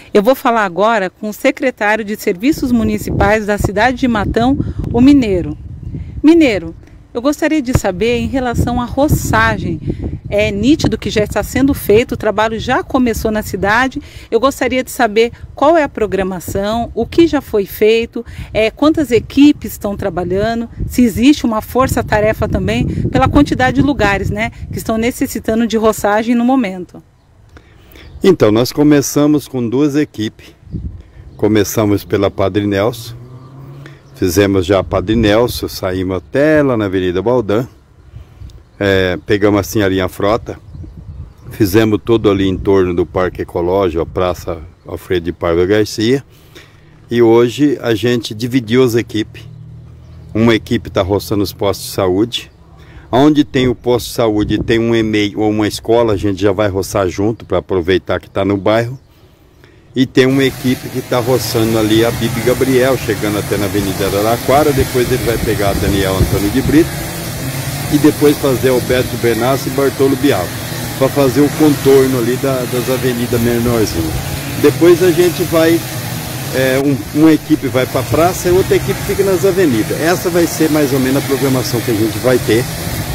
Eu vou falar agora com o secretário de Serviços Municipais da cidade de Matão, o Mineiro. Mineiro, eu gostaria de saber em relação à roçagem. É nítido que já está sendo feito, o trabalho já começou na cidade. Eu gostaria de saber qual é a programação, o que já foi feito, quantas equipes estão trabalhando, se existe uma força-tarefa também, pela quantidade de lugares, né, que estão necessitando de roçagem no momento. Então, nós começamos com 2 equipes. Começamos pela Padre Nelson. Fizemos já a Padre Nelson, saímos até lá na Avenida Baldan. Pegamos a Senhorinha Frota. Fizemos todo ali em torno do Parque Ecológico, a Praça Alfredo de Paiva Garcia. E hoje a gente dividiu as equipes. Uma equipe está roçando os postos de saúde. Onde tem o posto de saúde e tem um EMEI ou uma escola, a gente já vai roçar junto para aproveitar que está no bairro. E tem uma equipe que está roçando ali a Bibi Gabriel, chegando até na Avenida Araraquara. Depois ele vai pegar a Daniel Antônio de Brito e depois fazer Alberto Bernassi e Bartolo Bial, para fazer o contorno ali das avenidas menorzinhas. Depois a gente vai, uma equipe vai para a praça e outra equipe fica nas avenidas. Essa vai ser mais ou menos a programação que a gente vai ter.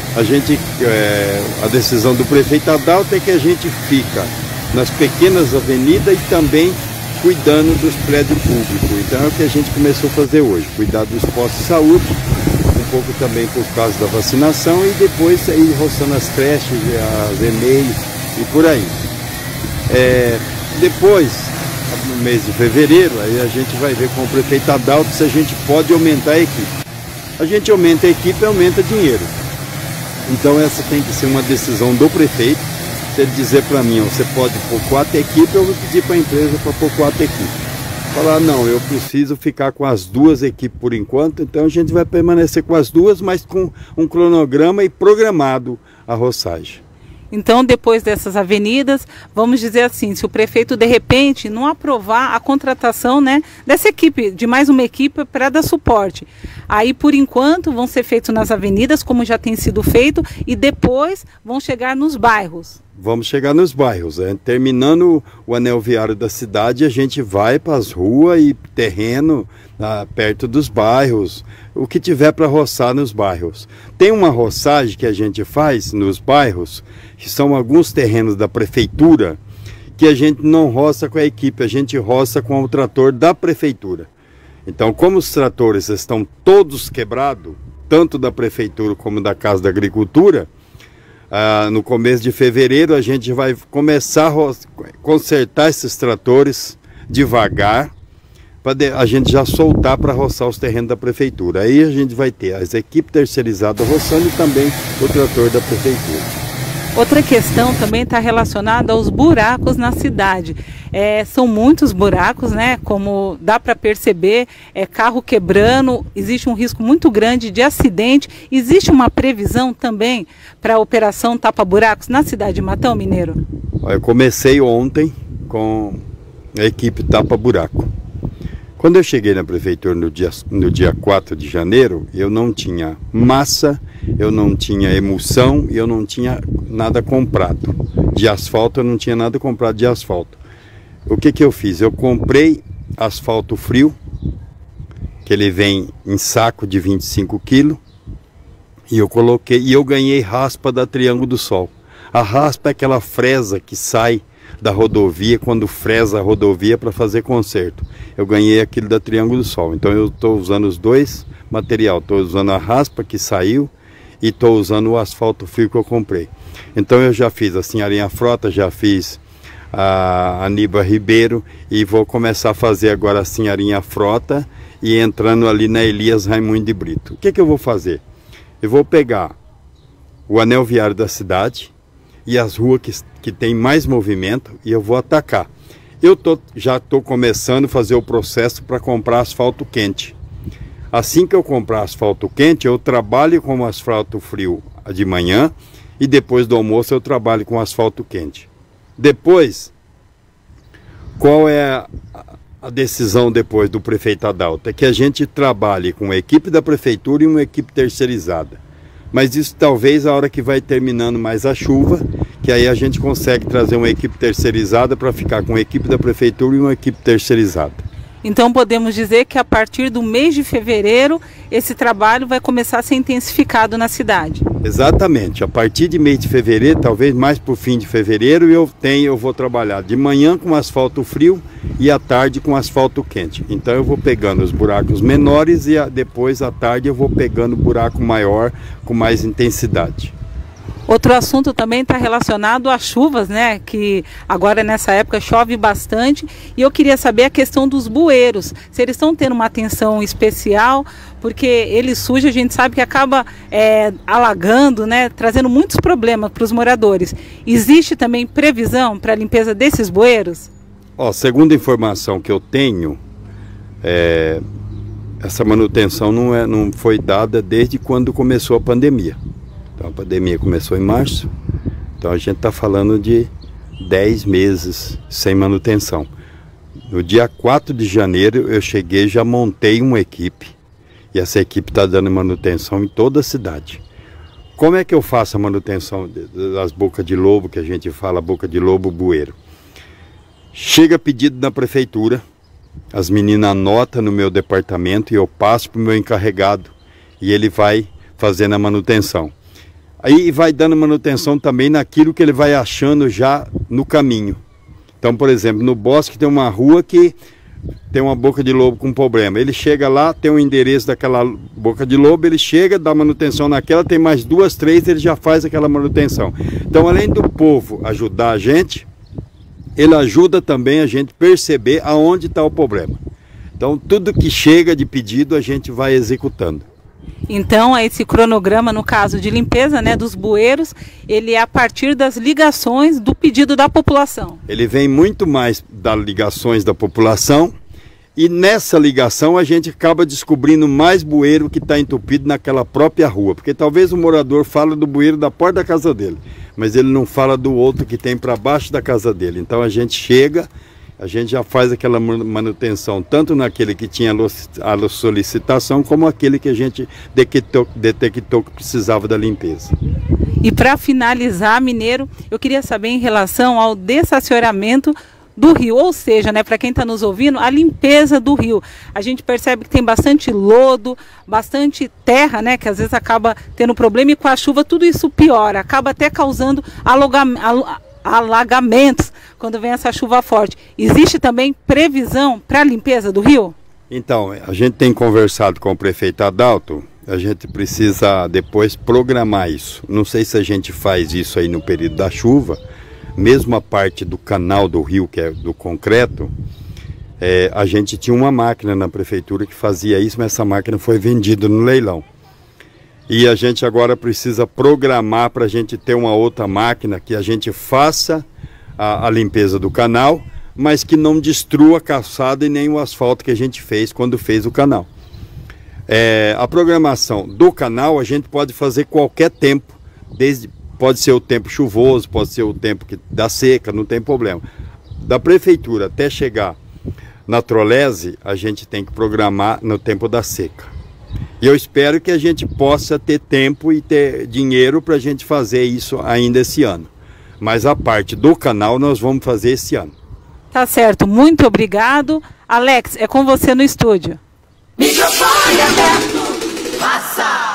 A decisão do prefeito Adalto é que a gente fica nas pequenas avenidas e também cuidando dos prédios públicos. Então é o que a gente começou a fazer hoje, cuidar dos postos de saúde, um pouco também por causa da vacinação e depois ir roçando as creches, as EMEI e por aí. Depois, no mês de fevereiro, aí a gente vai ver com o prefeito Adalto se a gente pode aumentar a equipe. A gente aumenta a equipe e aumenta dinheiro. Então essa tem que ser uma decisão do prefeito. Se ele dizer para mim, você pode pôr 4 equipes, eu vou pedir para a empresa para pôr 4 equipes. Falar, não, eu preciso ficar com as 2 equipes por enquanto, então a gente vai permanecer com as 2, mas com um cronograma e programado a roçagem. Então, depois dessas avenidas, vamos dizer assim, se o prefeito de repente não aprovar a contratação, né, dessa equipe, de mais uma equipe para dar suporte, aí por enquanto vão ser feitos nas avenidas, como já tem sido feito, e depois vão chegar nos bairros. Vamos chegar nos bairros, terminando o anel viário da cidade, a gente vai para as ruas e terreno perto dos bairros, o que tiver para roçar nos bairros. Tem uma roçagem que a gente faz nos bairros, que são alguns terrenos da prefeitura, que a gente não roça com a equipe, a gente roça com o trator da prefeitura. Então, como os tratores estão todos quebrados, tanto da prefeitura como da Casa da Agricultura, no começo de fevereiro a gente vai começar a consertar esses tratores devagar, para a gente já soltar para roçar os terrenos da prefeitura. Aí a gente vai ter as equipes terceirizadas roçando e também o trator da prefeitura. Outra questão também está relacionada aos buracos na cidade. São muitos buracos, né? Como dá para perceber, carro quebrando, existe um risco muito grande de acidente. Existe uma previsão também para a operação tapa-buracos na cidade de Matão, Mineiro? Eu comecei ontem com a equipe tapa-buraco. Quando eu cheguei na prefeitura no dia 4 de janeiro, eu não tinha massa, eu não tinha emulsão e eu não tinha nada comprado. De asfalto, eu não tinha nada comprado de asfalto. O que eu fiz? Eu comprei asfalto frio, que ele vem em saco de 25 kg, e eu coloquei, e eu ganhei raspa da Triângulo do Sol. A raspa é aquela fresa que sai da rodovia, quando fresa a rodovia para fazer conserto. Eu ganhei aquilo da Triângulo do Sol. Então eu estou usando os 2 materiais. Estou usando a raspa que saiu e estou usando o asfalto frio que eu comprei. Então eu já fiz a Senhorinha Frota, já fiz a Aníbal Ribeiro e vou começar a fazer agora a Senhorinha Frota e entrando ali na Elias Raimundo de Brito. O que eu vou fazer? Eu vou pegar o anel viário da cidade e as ruas que tem mais movimento e eu vou atacar. Já estou começando a fazer o processo para comprar asfalto quente. Assim que eu comprar asfalto quente, eu trabalho com asfalto frio de manhã e depois do almoço eu trabalho com asfalto quente. Depois, qual é a decisão depois do prefeito Adalto? É que a gente trabalhe com a equipe da prefeitura e uma equipe terceirizada. Mas isso talvez a hora que vai terminando mais a chuva, que que aí a gente consegue trazer uma equipe terceirizada para ficar com a equipe da prefeitura e uma equipe terceirizada. Então podemos dizer que a partir do mês de fevereiro esse trabalho vai começar a ser intensificado na cidade. Exatamente, a partir de mês de fevereiro, talvez mais para o fim de fevereiro, eu vou trabalhar de manhã com asfalto frio e à tarde com asfalto quente. Então eu vou pegando os buracos menores e depois à tarde eu vou pegando buraco maior com mais intensidade. Outro assunto também está relacionado às chuvas, né? Que agora nessa época chove bastante. E eu queria saber a questão dos bueiros. Se eles estão tendo uma atenção especial, porque ele suja, a gente sabe que acaba alagando, né? Trazendo muitos problemas para os moradores. Existe também previsão para a limpeza desses bueiros? Segundo a informação que eu tenho, essa manutenção não foi dada desde quando começou a pandemia. Então a pandemia começou em março, então a gente está falando de 10 meses sem manutenção. No dia 4 de janeiro eu cheguei, já montei uma equipe e essa equipe está dando manutenção em toda a cidade. Como é que eu faço a manutenção das bocas de lobo, que a gente fala boca de lobo, bueiro? Chega pedido na prefeitura, as meninas anotam no meu departamento e eu passo para o meu encarregado e ele vai fazendo a manutenção. Aí vai dando manutenção também naquilo que ele vai achando já no caminho. Então, por exemplo, no bosque tem uma rua que tem uma boca de lobo com problema. Ele chega lá, tem o endereço daquela boca de lobo, ele chega, dá manutenção naquela, tem mais 2, 3, ele já faz aquela manutenção. Então, além do povo ajudar a gente, ele ajuda também a gente perceber aonde está o problema. Então, tudo que chega de pedido, a gente vai executando. Então, esse cronograma, no caso de limpeza, né, dos bueiros, ele é a partir das ligações do pedido da população. Ele vem muito mais das ligações da população e nessa ligação a gente acaba descobrindo mais bueiro que está entupido naquela própria rua. Porque talvez o morador fale do bueiro da porta da casa dele, mas ele não fala do outro que tem para baixo da casa dele. Então a gente chega, a gente já faz aquela manutenção, tanto naquele que tinha a solicitação, como aquele que a gente detectou que precisava da limpeza. E para finalizar, Mineiro, eu queria saber em relação ao dessacionamento do rio, ou seja, né, para quem está nos ouvindo, a limpeza do rio. A gente percebe que tem bastante lodo, bastante terra, né, que às vezes acaba tendo problema e com a chuva tudo isso piora, acaba até causando alagamentos quando vem essa chuva forte. Existe também previsão para a limpeza do rio? Então, a gente tem conversado com o prefeito Adalto, a gente precisa depois programar isso. Não sei se a gente faz isso aí no período da chuva, mesmo a parte do canal do rio, que é do concreto, a gente tinha uma máquina na prefeitura que fazia isso, mas essa máquina foi vendida no leilão. E a gente agora precisa programar para a gente ter uma outra máquina que a gente faça a limpeza do canal, mas que não destrua a calçada e nem o asfalto que a gente fez quando fez o canal. A programação do canal a gente pode fazer qualquer tempo, pode ser o tempo chuvoso, pode ser o tempo da seca, não tem problema. Da prefeitura até chegar na trolese, a gente tem que programar no tempo da seca. E eu espero que a gente possa ter tempo e ter dinheiro para a gente fazer isso ainda esse ano. Mas a parte do canal nós vamos fazer esse ano. Tá certo, muito obrigado. Alex, é com você no estúdio. Microfone aberto, passa!